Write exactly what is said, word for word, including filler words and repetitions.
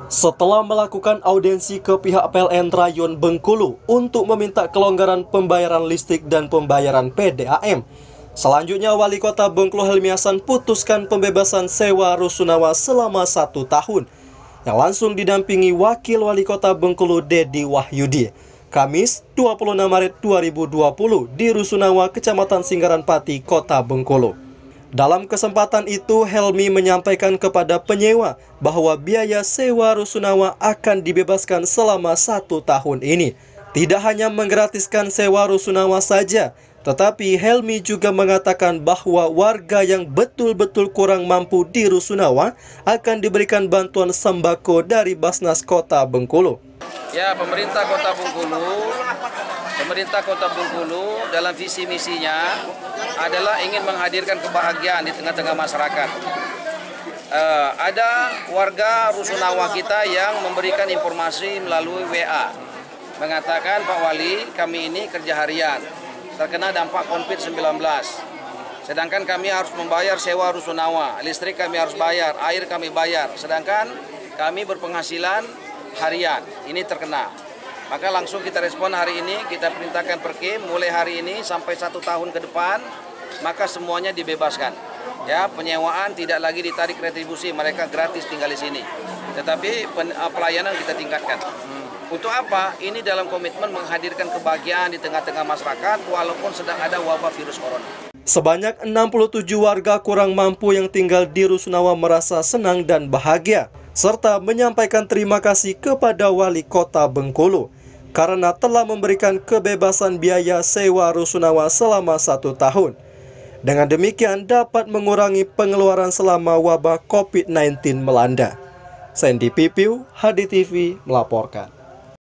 Setelah melakukan audiensi ke pihak P L N Rayon Bengkulu untuk meminta kelonggaran pembayaran listrik dan pembayaran P D A M, selanjutnya Wali Kota Bengkulu Helmi Hasan putuskan pembebasan sewa rusunawa selama satu tahun, yang langsung didampingi Wakil Wali Kota Bengkulu Dedi Wahyudi, Kamis dua puluh enam Maret dua ribu dua puluh di Rusunawa, Kecamatan Singgaran Pati, Kota Bengkulu. Dalam kesempatan itu, Helmi menyampaikan kepada penyewa bahwa biaya sewa rusunawa akan dibebaskan selama satu tahun ini. Tidak hanya menggratiskan sewa rusunawa saja, tetapi Helmi juga mengatakan bahwa warga yang betul-betul kurang mampu di Rusunawa akan diberikan bantuan sembako dari Basnas Kota Bengkulu. Ya, pemerintah Kota Bengkulu, pemerintah Kota Bengkulu dalam visi misinya adalah ingin menghadirkan kebahagiaan di tengah-tengah masyarakat. Uh, ada warga Rusunawa kita yang memberikan informasi melalui W A, mengatakan, Pak Wali, kami ini kerja harian, terkena dampak COVID sembilan belas. Sedangkan kami harus membayar sewa Rusunawa, listrik kami harus bayar, air kami bayar. Sedangkan kami berpenghasilan harian, ini terkena. Maka langsung kita respon hari ini, kita perintahkan Perkim mulai hari ini sampai satu tahun ke depan, maka semuanya dibebaskan. Ya, penyewaan tidak lagi ditarik retribusi, mereka gratis tinggal di sini. Tetapi pelayanan kita tingkatkan. Untuk apa? Ini dalam komitmen menghadirkan kebahagiaan di tengah-tengah masyarakat walaupun sedang ada wabah virus corona. Sebanyak enam puluh tujuh warga kurang mampu yang tinggal di Rusunawa merasa senang dan bahagia, serta menyampaikan terima kasih kepada Wali Kota Bengkulu karena telah memberikan kebebasan biaya sewa Rusunawa selama satu tahun. Dengan demikian dapat mengurangi pengeluaran selama wabah COVID sembilan belas melanda. Sandy Pipiu, H D T V melaporkan.